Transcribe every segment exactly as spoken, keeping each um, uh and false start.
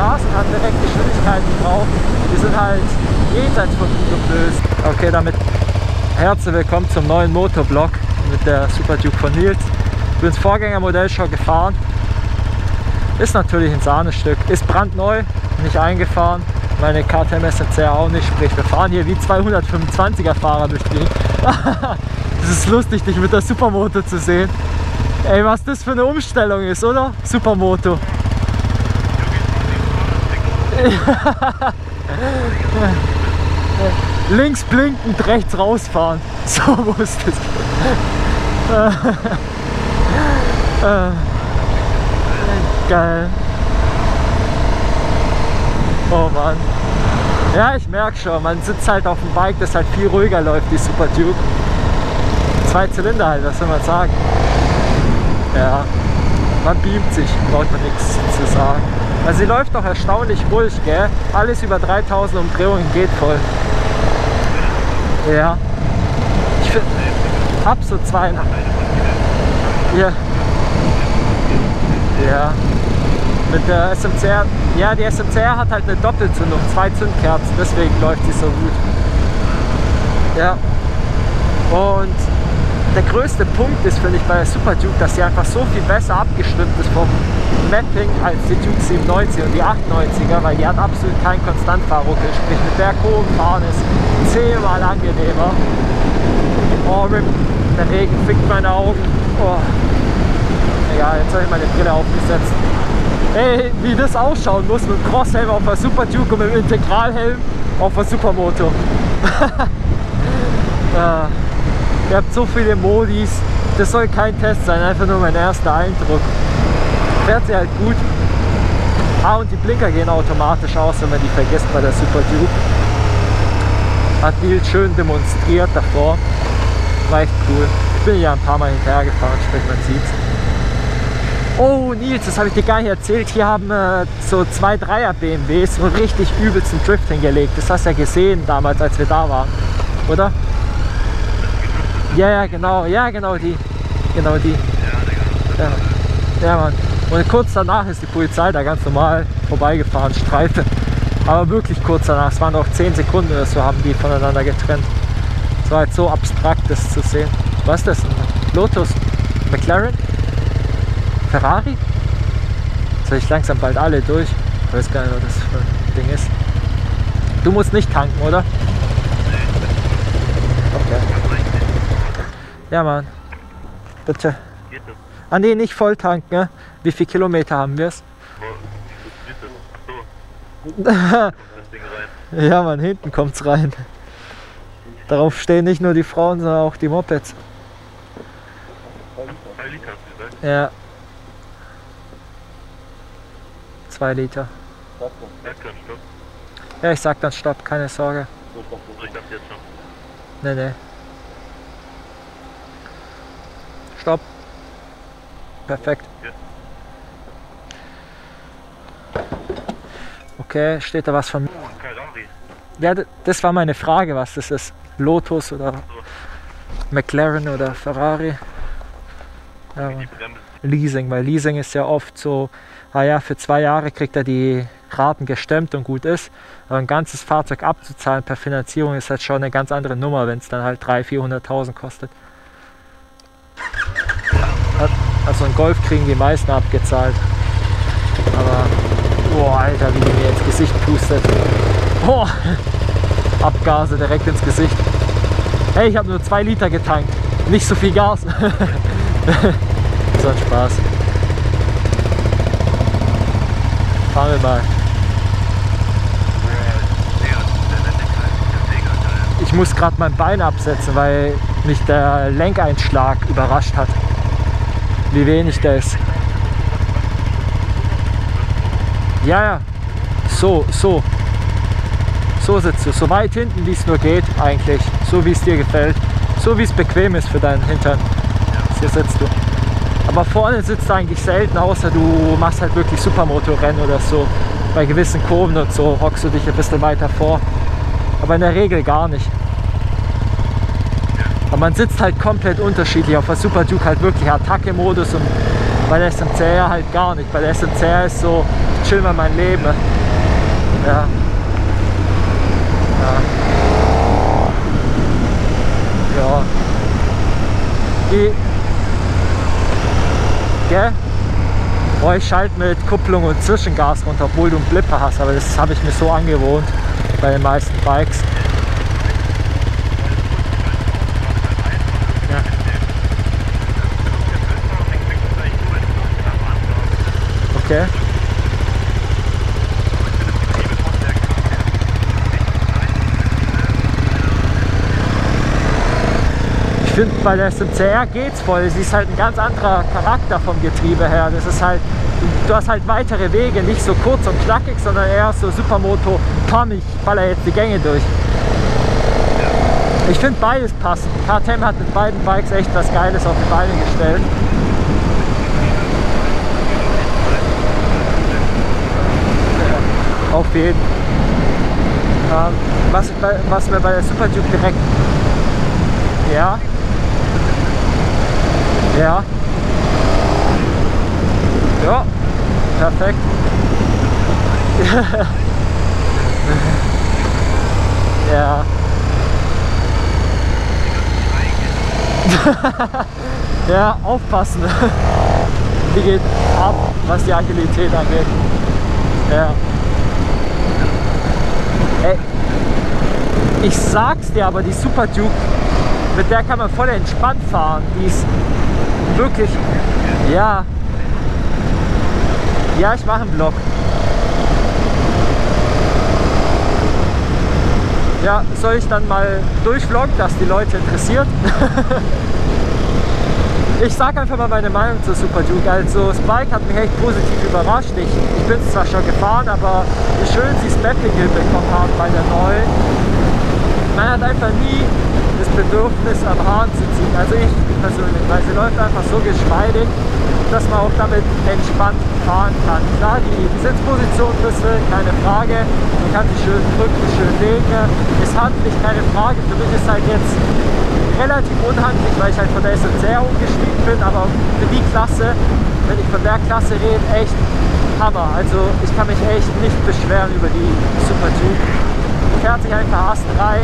Straßen hat direkt Geschwindigkeiten drauf. Die sind halt jenseits von gut und böse. Okay, damit herzlich willkommen zum neuen Motoblog mit der Super Duke von Nils. Ich bin das Vorgängermodell schon gefahren. Ist natürlich ein Sahnestück. Ist brandneu, nicht eingefahren. Meine K T M S M C R auch nicht. Sprich, wir fahren hier wie zweihundertfünfundzwanziger Fahrer durch die. Das ist lustig, dich mit der Supermoto zu sehen. Ey, was das für eine Umstellung ist, oder? Supermoto. Links blinkend, rechts rausfahren. So muss das gehen. Geil. Oh Mann. Ja, ich merke schon, man sitzt halt auf dem Bike, das halt viel ruhiger läuft, die Super Duke. Zwei Zylinder halt, was soll man sagen? Ja, man beamt sich, braucht man nichts zu sagen. Also sie läuft doch erstaunlich ruhig, gell? Alles über dreitausend Umdrehungen geht voll. Ja. Ich finde, ab so zwei... Ja. Ja. Mit der S M C R... Ja, die S M C R hat halt eine Doppelzündung, zwei Zündkerzen, deswegen läuft sie so gut. Ja. Und der größte Punkt ist, finde ich, bei der Super Duke, dass sie einfach so viel besser abgestimmt ist vom Mapping als die Duke siebenundneunzig und die achtundneunziger, weil die hat absolut keinen Konstantfahrruckel. Sprich, mit berghohem Fahren ist zehnmal angenehmer. Oh, der Regen fickt meine Augen. Oh. Egal, jetzt habe ich meine Brille aufgesetzt. Ey, wie das ausschauen muss mit dem Crosshelm auf der Super Duke und mit dem Integralhelm auf der Supermoto. Ja. Ihr habt so viele Modis, das soll kein Test sein, einfach nur mein erster Eindruck. Fährt sie halt gut. Ah, und die Blinker gehen automatisch aus, wenn man die vergisst bei der Super Duke. Hat Nils schön demonstriert davor. War echt cool. Ich bin ja ein paar Mal hinterher gefahren, sprich man sieht's. Oh Nils, das habe ich dir gar nicht erzählt. Hier haben äh, so zwei Dreier B M Ws so richtig übelsten Drift hingelegt. Das hast du ja gesehen damals, als wir da waren, oder? Ja, ja, genau, ja, genau die. Genau die. Ja, ja, Mann. Und kurz danach ist die Polizei da ganz normal vorbeigefahren, Streife. Aber wirklich kurz danach, es waren noch zehn Sekunden oder so, haben die voneinander getrennt. Es war halt so abstrakt, das zu sehen. Was ist das? Lotus? McLaren? Ferrari? Jetzt habe ich langsam bald alle durch. Ich weiß gar nicht, was das für ein Ding ist. Du musst nicht tanken, oder? Okay. Ja, Mann. Bitte. Ah ne, nicht voll tanken. Ne? Wie viele Kilometer haben wir es? Ja, Mann, hinten kommt's rein. Darauf stehen nicht nur die Frauen, sondern auch die Mopeds. Ja. Zwei Liter. Ja, ich sag dann Stopp, keine Sorge. Nee, nee. Stopp. Perfekt. Okay, steht da was von... Ja, das war meine Frage, was das ist. Lotus oder McLaren oder Ferrari. Ja, Leasing, weil Leasing ist ja oft so, ah ja, für zwei Jahre kriegt er die Raten gestemmt und gut ist. Aber ein ganzes Fahrzeug abzuzahlen per Finanzierung ist halt schon eine ganz andere Nummer, wenn es dann halt dreihunderttausend, vierhunderttausend kostet. Also einen Golf kriegen die meisten abgezahlt. Aber, boah, Alter, wie die mir ins Gesicht pustet. Boah, Abgase direkt ins Gesicht. Hey, ich habe nur zwei Liter getankt. Nicht so viel Gas. So ein Spaß. Fahren wir mal. Ich muss gerade mein Bein absetzen, weil mich der Lenkeinschlag überrascht hat. Wie wenig der ist. Ja, ja. So, so. So sitzt du. So weit hinten, wie es nur geht, eigentlich. So wie es dir gefällt. So wie es bequem ist für deinen Hintern. Hier sitzt du. Aber vorne sitzt du eigentlich selten, außer du machst halt wirklich Supermoto-Rennen oder so. Bei gewissen Kurven und so hockst du dich ein bisschen weiter vor. Aber in der Regel gar nicht. Aber man sitzt halt komplett unterschiedlich. Auf der Super Duke halt wirklich Attacke-Modus und Bei der S M C R halt gar nicht. Bei der S M C R ist so, ich chill mal mein Leben. Ja. Ja. Ja. Die. Gell? Boah, ich schalte mit Kupplung und Zwischengas runter, obwohl du einen Blipper hast, aber das habe ich mir so angewohnt bei den meisten Bikes. Ja. Okay. Ich finde, bei der S M C R geht's voll. Sie ist halt ein ganz anderer Charakter vom Getriebe her. Das ist halt, du hast halt weitere Wege, nicht so kurz und knackig, sondern eher so Supermoto, komm, ich baller jetzt die Gänge durch. Ich finde beides passend. K T M hat mit beiden Bikes echt was Geiles auf die Beine gestellt. Auf jeden. Ähm, was, bei, was mir bei der Super Duke direkt... Ja. Ja. Ja. Perfekt. Ja. Ja, aufpassen. Die geht ab, was die Agilität angeht. Ja. Ey, ich sag's dir, aber die Super Duke, mit der kann man voll entspannt fahren. Die ist wirklich, ja. Ja, ich mache einen Vlog. Ja, soll ich dann mal durchvloggen, dass die Leute interessiert? Ich sage einfach mal meine Meinung zur Super Duke. Also das Bike hat mich echt positiv überrascht. Ich, ich bin es zwar schon gefahren, aber wie schön sie das Mapping hinbekommen haben bei der neuen. Man hat einfach nie das Bedürfnis am Hahn zu ziehen. Also ich persönlich, weil sie läuft einfach so geschmeidig, dass man auch damit entspannt fahren kann. Klar, die, die Sitzposition ein bisschen, keine Frage. Man kann sie schön drücken, schön legen. Ist handlich, keine Frage. Für mich ist halt jetzt relativ unhandlich, weil ich halt von der S M C R umgestiegen bin, aber für die Klasse, wenn ich von der Klasse rede, echt Hammer. Also ich kann mich echt nicht beschweren über die Super Duke. Fährt sich einfach Ast rein,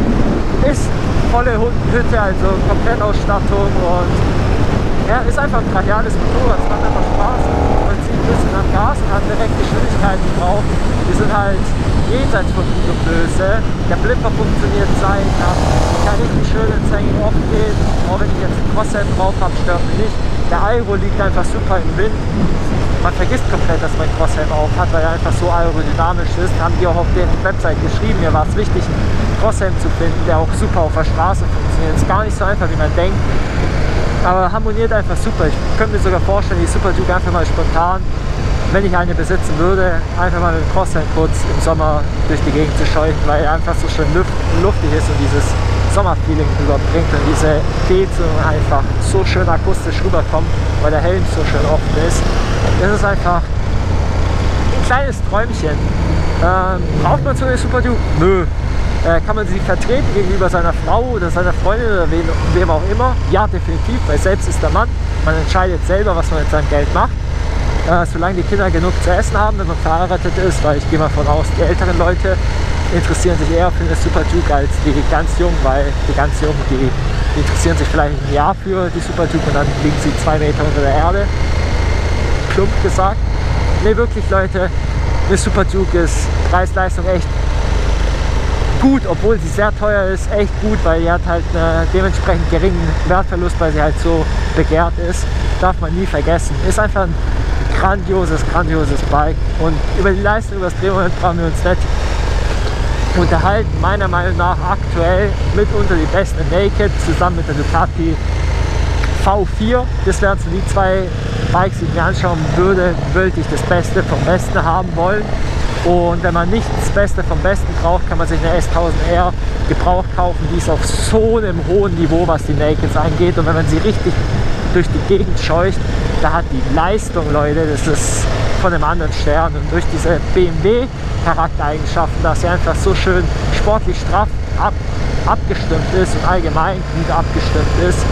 ist volle Hütte, also Komplettausstattung und ja, ist einfach ein brachiales Motorrad, es macht einfach Spaß. Man zieht ein bisschen am Gas und hat direkt Geschwindigkeiten drauf. Die sind halt jenseits von Gut und Böse. Der Blipper funktioniert zeitnah. Kann richtig schön ins Hanging off gehen. Auch wenn ich jetzt einen Crosshelm drauf habe, stört mich nicht. Der Aero liegt einfach super im Wind. Man vergisst komplett, dass man einen Crosshelm auf hat, weil er einfach so aerodynamisch ist. Haben die auch auf deren Website geschrieben. Mir war es wichtig, einen Crosshelm zu finden, der auch super auf der Straße funktioniert. Ist gar nicht so einfach, wie man denkt. Aber harmoniert einfach super. Ich könnte mir sogar vorstellen, die Super Duke einfach mal spontan, wenn ich eine besitzen würde, einfach mal mit dem Crosshelm kurz im Sommer durch die Gegend zu scheuchen, weil er einfach so schön luft, luftig ist und dieses Sommerfeeling überbringt und diese Dezung einfach so schön akustisch rüberkommt, weil der Helm so schön offen ist. Das ist einfach ein kleines Träumchen. Ähm, braucht man so eine Super Duke? Nö. Äh, kann man sie vertreten gegenüber seiner Frau oder seiner Freundin oder wem, wem auch immer? Ja, definitiv, weil selbst ist der Mann. Man entscheidet selber, was man mit seinem Geld macht. Äh, solange die Kinder genug zu essen haben, wenn man verheiratet ist, weil ich gehe mal von aus, die älteren Leute interessieren sich eher für eine Super Duke als die ganz Jungen, weil die ganz Jungen, die, die interessieren sich vielleicht ein Jahr für die Super Duke und dann liegen sie zwei Meter unter der Erde. Plump gesagt. Ne, wirklich Leute, eine Super Duke ist Preis-Leistung echt gut, obwohl sie sehr teuer ist, echt gut, weil die hat halt einen dementsprechend geringen Wertverlust, weil sie halt so begehrt ist. Darf man nie vergessen. Ist einfach ein grandioses, grandioses Bike und über die Leistung, über das Drehmoment brauchen wir uns nicht unterhalten. Meiner Meinung nach aktuell mitunter die beste Naked, zusammen mit der Ducati V vier. Das wären so die zwei Bikes, die ich mir anschauen würde, würde ich das Beste vom Besten haben wollen. Und wenn man nicht das Beste vom Besten braucht, kann man sich eine S tausend R gebraucht kaufen. Die ist auf so einem hohen Niveau, was die Nakeds angeht. Und wenn man sie richtig durch die Gegend scheucht, da hat die Leistung, Leute, das ist von einem anderen Stern. Und durch diese B M W-Charaktereigenschaften, dass sie einfach so schön sportlich straff ab, abgestimmt ist und allgemein gut abgestimmt ist,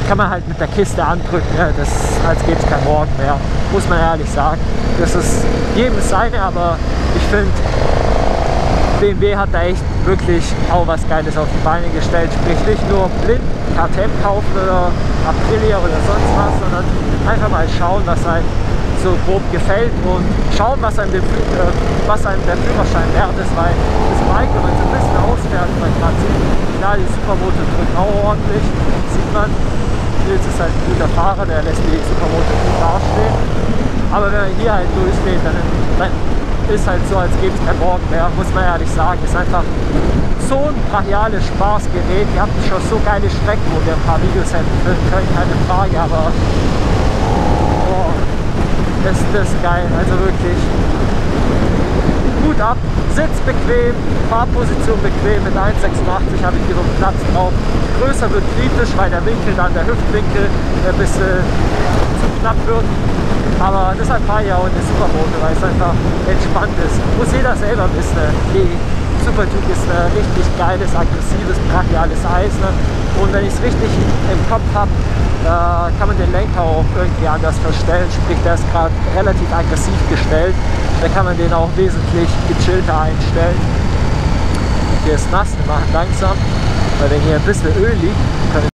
kann man halt mit der Kiste andrücken, ja, das, als gäbe es kein Morgen mehr, muss man ehrlich sagen. Das ist jedem seine, aber ich finde, B M W hat da echt wirklich auch was Geiles auf die Beine gestellt. Sprich nicht nur blind K T M kaufen oder Aprilia oder sonst was, sondern einfach mal schauen, was einem so grob gefällt und schauen, was einem, den, äh, was einem der Führerschein wert ist, weil das Bike, wenn man so ein bisschen ausfährt, man gerade sieht, klar, die Supermoto drückt auch ordentlich, sieht man. Nils ist halt ein guter Fahrer, der lässt die Supermoto gut dastehen. Aber wenn man hier halt durchgeht, dann, dann ist halt so, als gäbe es kein Morgen mehr, muss man ehrlich sagen. Ist einfach so ein brachiales Spaßgerät. Wir hatten schon so geile Strecken, wo wir ein paar Videos hätten filmen können, keine Frage, aber oh, ist das geil, also wirklich gut ab. Sitz bequem, Fahrposition bequem, mit eins Komma sechsundachtzig habe ich genug Platz drauf. Größer wird kritisch, weil der Winkel dann, der Hüftwinkel, ein bisschen zu knapp wird. Aber deshalb fahre ich auch in die Supermoto, weil es einfach entspannt ist. Muss jeder selber wissen. Die Superduke ist ein richtig geiles, aggressives, brachiales Eis. Ne? Und wenn ich es richtig im Kopf habe, äh, kann man den Lenker auch irgendwie anders verstellen. Sprich, der ist gerade relativ aggressiv gestellt. Da kann man den auch wesentlich gechillter einstellen. Hier ist nass, wir machen langsam, weil wenn hier ein bisschen Öl liegt, können